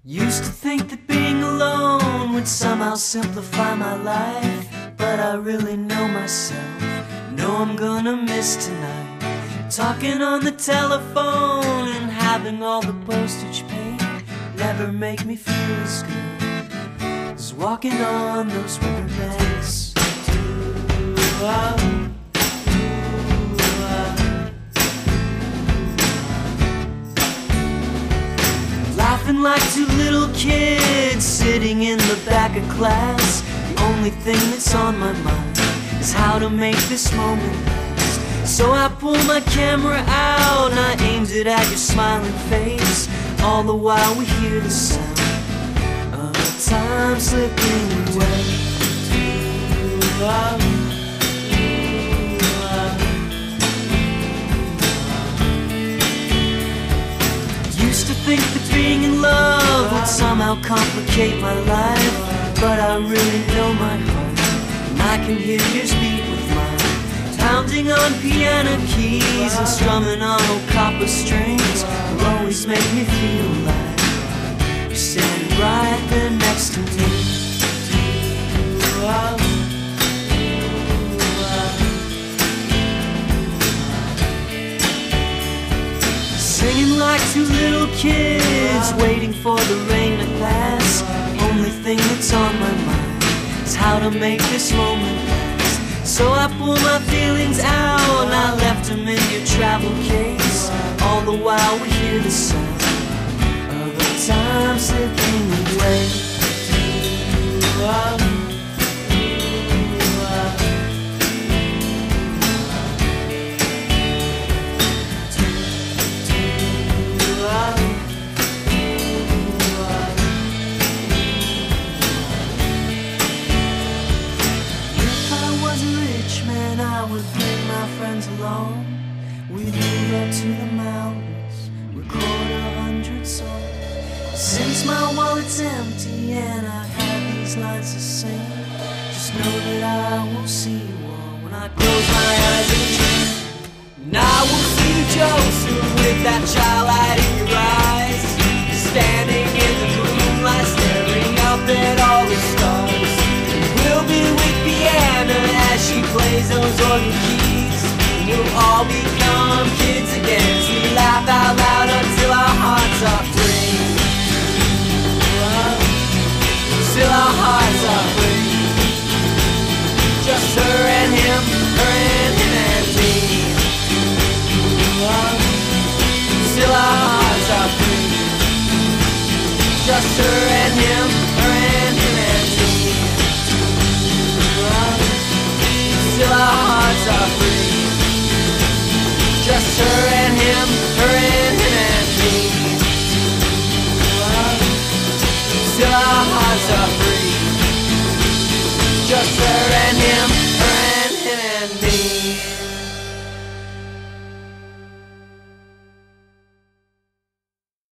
Used to think that being alone would somehow simplify my life, but I really know myself, know I'm gonna miss tonight. Talking on the telephone and having all the postage paid never make me feel as good as walking on those riverbanks. Laughing like two little kids sitting in the back of class. The only thing that's on my mind is how to make this moment last. So I pull my camera out and I aimed it at your smiling face. All the while we hear the sound of time slipping away. Used to think that being in love would somehow complicate my life, but I really know my heart, and I can hear yours beat with mine. Pounding on piano keys and strumming on old copper strings will always make me feel alive. You're standing right there next to me. Singing like two little kids, waiting for the rain to pass. Only thing that's on my mind is how to make this moment last. So I pull my feelings out and I left them in your travel case. All the while we hear the sound of the time slipping away. I would bring my friends along. We'd move up to the mountains, record 100 songs. Since my wallet's empty and I have these lines to sing, just know that I will see you all when I close my eyes in a dream. And I will see Joseph with that childlight in your eyes, standing in the moonlight, staring up at all the stars. We'll be with Piano as she plays those organ keys. We'll all become kids again as we laugh out loud until our hearts are free. Till our hearts are free. Just her and him and me. Till our hearts are free. Just her and him and me. Till our hearts are free. Just her